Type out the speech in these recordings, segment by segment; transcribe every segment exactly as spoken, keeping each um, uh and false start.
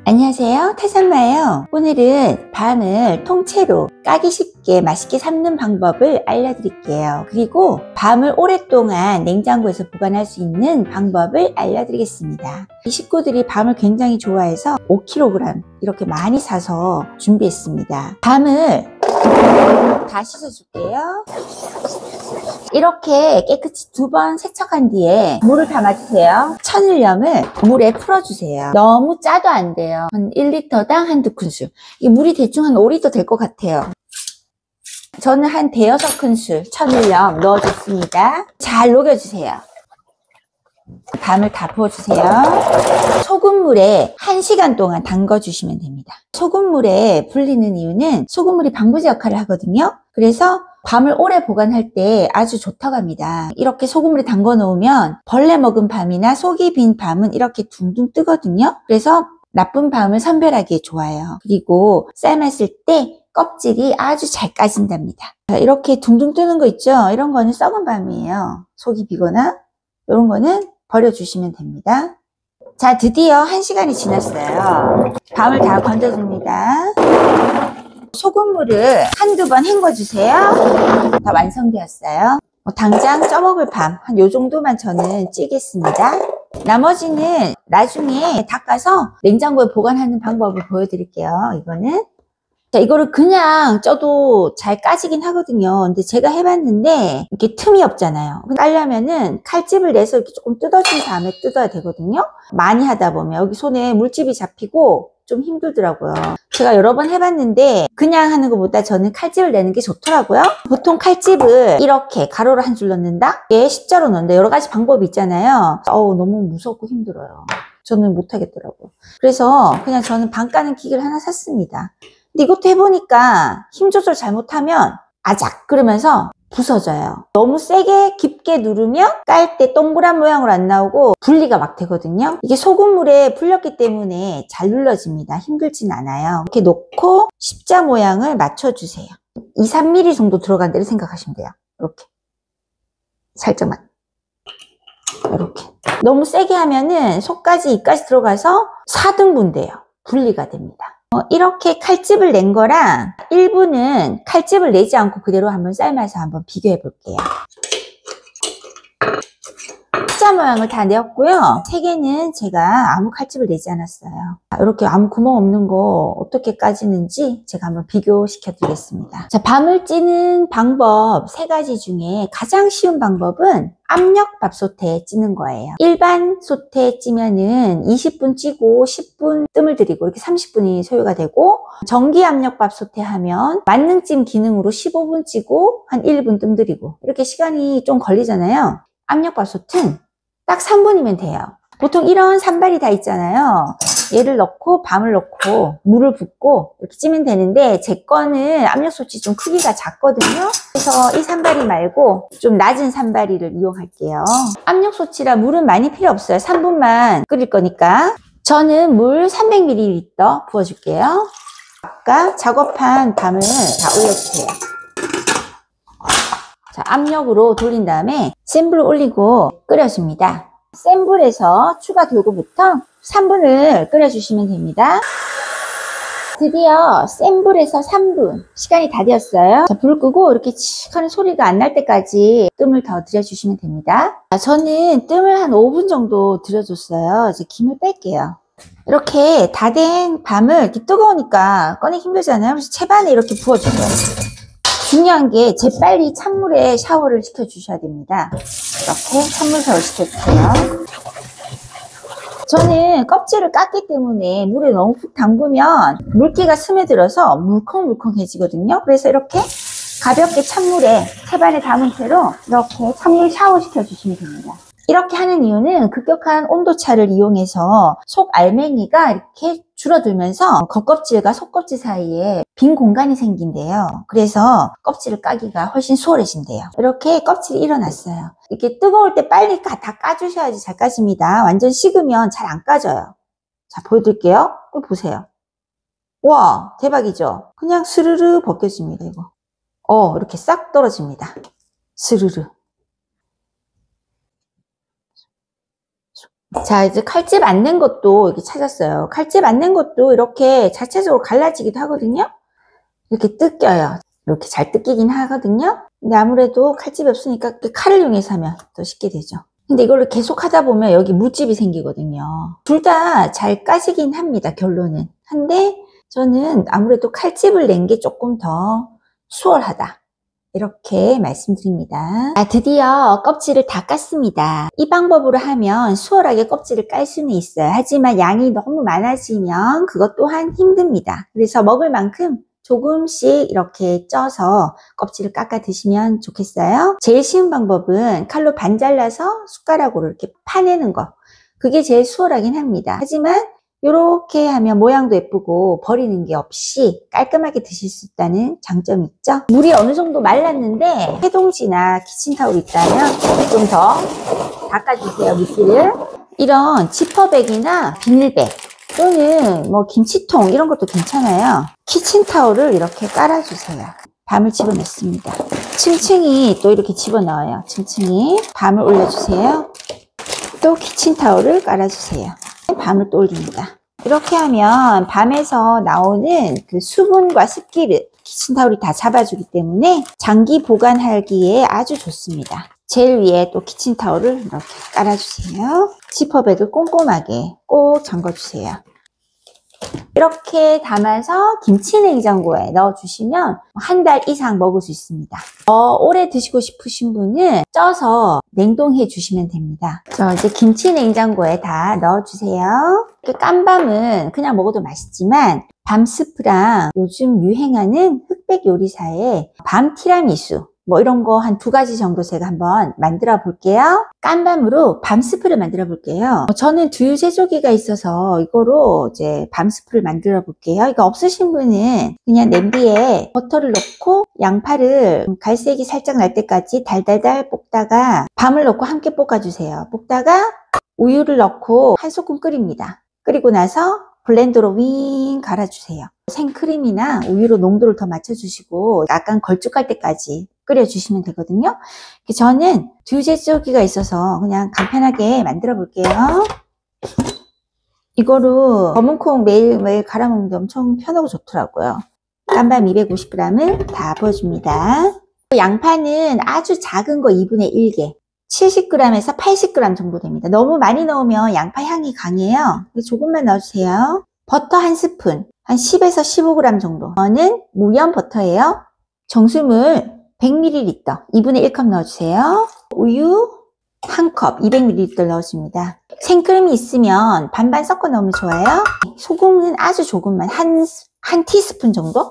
안녕하세요, 타산마예요. 오늘은 밤을 통째로 까기 쉽게 맛있게 삶는 방법을 알려드릴게요. 그리고 밤을 오랫동안 냉장고에서 보관할 수 있는 방법을 알려드리겠습니다. 이 식구들이 밤을 굉장히 좋아해서 오 킬로그램 이렇게 많이 사서 준비했습니다. 밤을 다 씻어줄게요. 이렇게 깨끗이 두 번 세척한 뒤에 물을 담아주세요. 천일염을 물에 풀어주세요. 너무 짜도 안 돼요. 한 일 리터당 한두 큰술. 이 물이 대충 한 오 리터 될 것 같아요. 저는 한 대여섯 큰술 천일염 넣어줬습니다. 잘 녹여주세요. 밤을 다 부어주세요. 소금물에 한 시간 동안 담궈주시면 됩니다. 소금물에 불리는 이유는 소금물이 방부제 역할을 하거든요. 그래서 밤을 오래 보관할 때 아주 좋다고 합니다. 이렇게 소금물에 담궈 놓으면 벌레 먹은 밤이나 속이 빈 밤은 이렇게 둥둥 뜨거든요. 그래서 나쁜 밤을 선별하기에 좋아요. 그리고 삶았을 때 껍질이 아주 잘 까진답니다. 이렇게 둥둥 뜨는 거 있죠? 이런 거는 썩은 밤이에요. 속이 비거나 이런 거는 버려주시면 됩니다. 자, 드디어 한 시간이 지났어요. 밤을 다 건져줍니다. 소금물을 한두 번 헹궈주세요. 다 완성되었어요. 당장 쪄먹을 밤, 한 요 정도만 저는 찌겠습니다. 나머지는 나중에 닦아서 냉장고에 보관하는 방법을 보여드릴게요. 이거는. 자, 이거를 그냥 쪄도 잘 까지긴 하거든요. 근데 제가 해봤는데 이렇게 틈이 없잖아요. 까려면은 칼집을 내서 이렇게 조금 뜯어준 다음에 뜯어야 되거든요. 많이 하다 보면 여기 손에 물집이 잡히고 좀 힘들더라고요. 제가 여러 번 해봤는데 그냥 하는 것보다 저는 칼집을 내는 게 좋더라고요. 보통 칼집을 이렇게 가로로 한 줄 넣는다? 예, 십자로 넣는다. 여러 가지 방법이 있잖아요. 어우, 너무 무섭고 힘들어요. 저는 못하겠더라고요. 그래서 그냥 저는 반 까는 기계를 하나 샀습니다. 근데 이것도 해보니까 힘 조절 잘못하면 아작 그러면서 부서져요. 너무 세게 깊게 누르면 깔 때 동그란 모양으로 안 나오고 분리가 막 되거든요. 이게 소금물에 불렸기 때문에 잘 눌러집니다. 힘들진 않아요. 이렇게 놓고 십자 모양을 맞춰주세요. 이, 삼 밀리미터 정도 들어간다고 생각하시면 돼요. 이렇게 살짝만 이렇게. 너무 세게 하면은 속까지 이까지 들어가서 사 등분 돼요. 분리가 됩니다. 어, 이렇게 칼집을 낸 거랑 일부는 칼집을 내지 않고 그대로 한번 삶아서 한번 비교해 볼게요. 십자 모양을 다 내었고요. 세 개는 제가 아무 칼집을 내지 않았어요. 이렇게 아무 구멍 없는 거 어떻게 까지는지 제가 한번 비교시켜 드리겠습니다. 자, 밤을 찌는 방법 세 가지 중에 가장 쉬운 방법은 압력밥솥에 찌는 거예요. 일반 솥에 찌면은 이십 분 찌고 십 분 뜸을 들이고 이렇게 삼십 분이 소요가 되고, 전기 압력밥솥에 하면 만능찜 기능으로 십오 분 찌고 한 일 분 뜸 들이고 이렇게 시간이 좀 걸리잖아요. 압력밥솥은 딱 삼 분이면 돼요. 보통 이런 산발이 다 있잖아요. 얘를 넣고 밤을 넣고 물을 붓고 이렇게 찌면 되는데 제 거는 압력솥이 좀 크기가 작거든요. 그래서 이 산발이 말고 좀 낮은 산발이를 이용할게요. 압력솥이라 물은 많이 필요 없어요. 삼 분만 끓일 거니까. 저는 물 삼백 밀리리터 부어줄게요. 아까 작업한 밤을 다 올려주세요. 자, 압력으로 돌린 다음에 센 불을 올리고 끓여줍니다. 센 불에서 추가 돌고부터 삼 분을 끓여주시면 됩니다. 드디어 센 불에서 삼 분 시간이 다 되었어요. 자, 불을 끄고 이렇게 칙 하는 소리가 안 날 때까지 뜸을 더 들여주시면 됩니다. 자, 저는 뜸을 한 오 분 정도 들여줬어요. 이제 김을 뺄게요. 이렇게 다 된 밤을 이렇게 뜨거우니까 꺼내기 힘들잖아요. 그래서 채반에 이렇게 부어주세요. 중요한 게 재빨리 찬물에 샤워를 시켜주셔야 됩니다. 이렇게 찬물 샤워 시켜주세요. 저는 껍질을 깠기 때문에 물에 너무 푹 담그면 물기가 스며들어서 물컹물컹해지거든요. 그래서 이렇게 가볍게 찬물에 채반에 담은 채로 이렇게 찬물 샤워 시켜주시면 됩니다. 이렇게 하는 이유는 급격한 온도차를 이용해서 속 알맹이가 이렇게 줄어들면서 겉껍질과 속껍질 사이에 빈 공간이 생긴대요. 그래서 껍질을 까기가 훨씬 수월해진대요. 이렇게 껍질이 일어났어요. 이렇게 뜨거울 때 빨리 다 까주셔야지 잘 까집니다. 완전 식으면 잘 안 까져요. 자, 보여드릴게요. 보세요. 와, 대박이죠? 그냥 스르르 벗겨집니다, 이거. 어, 이렇게 싹 떨어집니다. 스르르. 자, 이제 칼집 안 낸 것도 이렇게 찾았어요. 칼집 안 낸 것도 이렇게 자체적으로 갈라지기도 하거든요. 이렇게 뜯겨요. 이렇게 잘 뜯기긴 하거든요. 근데 아무래도 칼집이 없으니까 칼을 이용해서 하면 더 쉽게 되죠. 근데 이걸 계속 하다 보면 여기 물집이 생기거든요. 둘 다 잘 까지긴 합니다, 결론은. 한데 저는 아무래도 칼집을 낸 게 조금 더 수월하다, 이렇게 말씀드립니다. 아, 드디어 껍질을 다 깠습니다. 이 방법으로 하면 수월하게 껍질을 깔 수는 있어요. 하지만 양이 너무 많아지면 그것 또한 힘듭니다. 그래서 먹을 만큼 조금씩 이렇게 쪄서 껍질을 깎아 드시면 좋겠어요. 제일 쉬운 방법은 칼로 반 잘라서 숟가락으로 이렇게 파내는 거. 그게 제일 수월하긴 합니다. 하지만 이렇게 하면 모양도 예쁘고 버리는 게 없이 깔끔하게 드실 수 있다는 장점이 있죠. 물이 어느 정도 말랐는데 해동지나 키친타올 있다면 좀 더 닦아주세요, 물기를. 이런 지퍼백이나 비닐백 또는 뭐 김치통 이런 것도 괜찮아요. 키친타올을 이렇게 깔아주세요. 밤을 집어넣습니다. 층층이 또 이렇게 집어넣어요. 층층이 밤을 올려주세요. 또 키친타올을 깔아주세요. 밤을 또 올립니다. 이렇게 하면 밤에서 나오는 그 수분과 습기를 키친타올이 다 잡아주기 때문에 장기 보관하기에 아주 좋습니다. 제일 위에 또 키친타올을 이렇게 깔아주세요. 지퍼백을 꼼꼼하게 꼭 잠궈주세요. 이렇게 담아서 김치냉장고에 넣어주시면 한 달 이상 먹을 수 있습니다. 더 오래 드시고 싶으신 분은 쪄서 냉동해 주시면 됩니다. 자, 이제 김치냉장고에 다 넣어주세요. 깐밤은 그냥 먹어도 맛있지만 밤 스프랑 요즘 유행하는 흑백 요리사의 밤 티라미수, 뭐 이런 거 한 두 가지 정도 제가 한번 만들어 볼게요. 깐밤으로 밤 스프를 만들어 볼게요. 저는 두유 제조기가 있어서 이거로 이제 밤 스프를 만들어 볼게요. 이거 없으신 분은 그냥 냄비에 버터를 넣고 양파를 갈색이 살짝 날 때까지 달달달 볶다가 밤을 넣고 함께 볶아주세요. 볶다가 우유를 넣고 한 소끔 끓입니다. 끓이고 나서 블렌더로 윙 갈아주세요. 생크림이나 우유로 농도를 더 맞춰주시고 약간 걸쭉할 때까지 끓여주시면 되거든요. 저는 두유 제조기가 있어서 그냥 간편하게 만들어 볼게요. 이거로 검은콩 매일매일 갈아 먹는데 엄청 편하고 좋더라고요. 깐밤 이백오십 그램을 다 부어줍니다. 양파는 아주 작은 거 이분의 일 개, 칠십 그램에서 팔십 그램 정도 됩니다. 너무 많이 넣으면 양파 향이 강해요. 조금만 넣어주세요. 버터 한 스푼, 한 십에서 십오 그램 정도. 저는 무염 버터예요. 정수물 백 밀리리터, 이분의 일 컵 넣어주세요. 우유 한 컵, 이백 밀리리터 넣어줍니다. 생크림이 있으면 반반 섞어 넣으면 좋아요. 소금은 아주 조금만, 한, 한 티스푼 정도?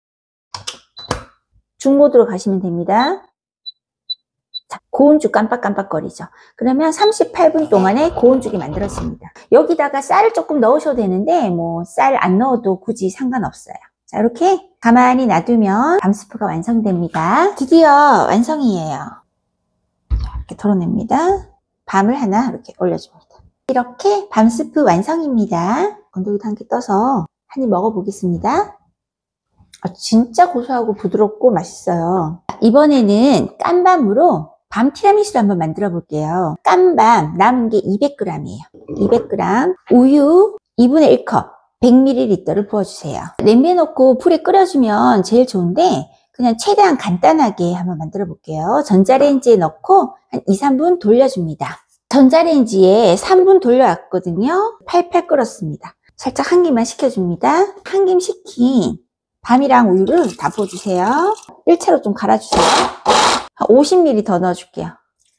중모드로 가시면 됩니다. 자, 고운죽 깜빡깜빡거리죠. 그러면 삼십팔 분 동안에 고운죽이 만들어집니다. 여기다가 쌀을 조금 넣으셔도 되는데 뭐 쌀 안 넣어도 굳이 상관없어요. 자, 이렇게 가만히 놔두면 밤 스프가 완성됩니다. 드디어 완성이에요. 자, 이렇게 덜어냅니다. 밤을 하나 이렇게 올려줍니다. 이렇게 밤 스프 완성입니다. 건더기도 함께 떠서 한 입 먹어보겠습니다. 아, 진짜 고소하고 부드럽고 맛있어요. 이번에는 깐밤으로 밤 티라미수를 한번 만들어 볼게요. 깐밤 남은 게 이백 그램이에요. 이백 그램 우유 이분의 일 컵, 백 밀리리터를 부어주세요. 냄비에 넣고 불에 끓여주면 제일 좋은데 그냥 최대한 간단하게 한번 만들어 볼게요. 전자레인지에 넣고 한 이, 삼 분 돌려줍니다. 전자레인지에 삼 분 돌려왔거든요. 팔팔 끓었습니다. 살짝 한 김만 식혀줍니다. 한 김 식힌 밤이랑 우유를 다 부어주세요. 일 차로 좀 갈아주세요. 오십 밀리리터 더 넣어줄게요.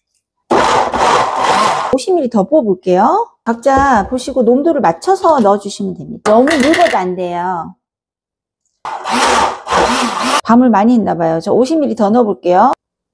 오십 밀리리터 더 부어볼게요. 각자 보시고 농도를 맞춰서 넣어주시면 됩니다. 너무 묽어도 안 돼요. 밤을 많이 했나봐요. 저 오십 밀리리터 더 넣어볼게요.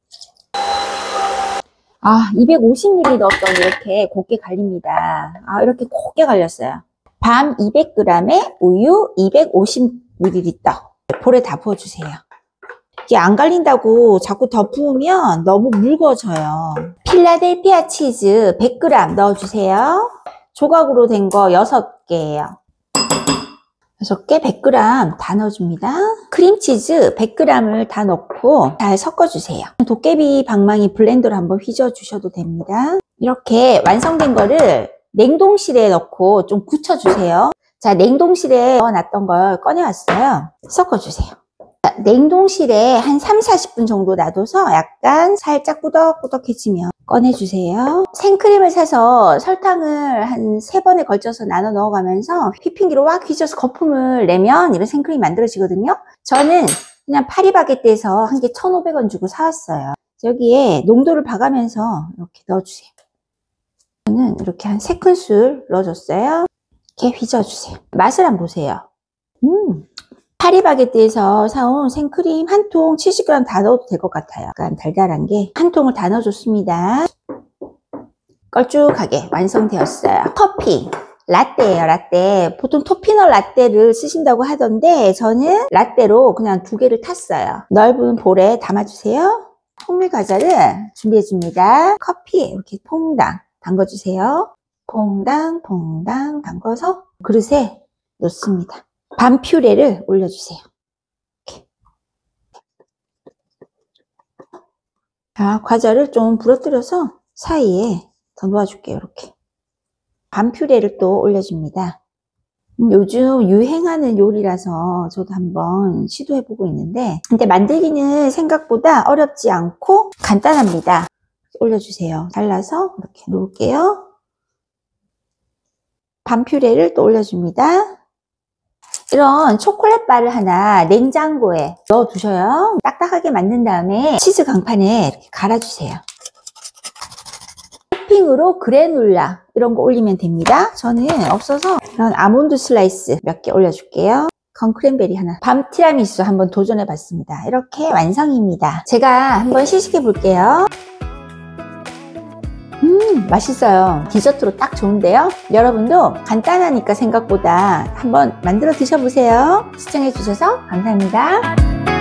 아, 이백오십 밀리리터 넣었더니 이렇게 곱게 갈립니다. 아, 이렇게 곱게 갈렸어요. 밤 이백 그램에 우유 이백오십 밀리리터 볼에 다 부어주세요. 이게 안 갈린다고 자꾸 더 부으면 너무 묽어져요. 필라델피아 치즈 백 그램 넣어주세요. 조각으로 된 거 여섯 개예요. 여섯 개 백 그램 다 넣어줍니다. 크림치즈 백 그램을 다 넣고 잘 섞어주세요. 도깨비 방망이 블렌더로 한번 휘저어 주셔도 됩니다. 이렇게 완성된 거를 냉동실에 넣고 좀 굳혀주세요. 자, 냉동실에 넣어놨던 걸 꺼내왔어요. 섞어주세요. 자, 냉동실에 한 삼, 사십 분 정도 놔둬서 약간 살짝 꾸덕꾸덕해지면 꺼내주세요. 생크림을 사서 설탕을 한 세 번에 걸쳐서 나눠 넣어가면서 휘핑기로 막 휘저어서 거품을 내면 이런 생크림이 만들어지거든요. 저는 그냥 파리바게뜨에서 한 개 천오백 원 주고 사왔어요. 여기에 농도를 봐가면서 이렇게 넣어주세요. 저는 이렇게 한 세 큰술 넣어줬어요. 이렇게 휘저어주세요. 맛을 한번 보세요. 음, 파리바게뜨에서 사온 생크림 한 통 칠십 그램 다 넣어도 될 것 같아요. 약간 달달한 게 한 통을 다 넣어줬습니다. 걸쭉하게 완성되었어요. 커피 라떼예요. 라떼. 보통 토피넛 라떼를 쓰신다고 하던데 저는 라떼로 그냥 두 개를 탔어요. 넓은 볼에 담아주세요. 통밀 과자를 준비해 줍니다. 커피 이렇게 퐁당 담궈주세요. 퐁당 퐁당 담궈서 그릇에 놓습니다. 밤 퓨레를 올려주세요. 이렇게. 자, 과자를 좀 부러뜨려서 사이에 더 놓아줄게요. 이렇게. 밤 퓨레를 또 올려줍니다. 요즘 유행하는 요리라서 저도 한번 시도해보고 있는데 근데 만들기는 생각보다 어렵지 않고 간단합니다. 올려주세요. 잘라서 이렇게 놓을게요. 밤 퓨레를 또 올려줍니다. 이런 초콜릿 바를 하나 냉장고에 넣어두셔요. 딱딱하게 만든 다음에 치즈 강판에 이렇게 갈아주세요. 토핑으로 그래놀라 이런 거 올리면 됩니다. 저는 없어서 이런 아몬드 슬라이스 몇 개 올려줄게요. 건크랜베리 하나. 밤 티라미수 한번 도전해 봤습니다. 이렇게 완성입니다. 제가 한번 시식해 볼게요. 음, 맛있어요. 디저트로 딱 좋은데요. 여러분도 간단하니까 생각보다 한번 만들어 드셔보세요. 시청해 주셔서 감사합니다.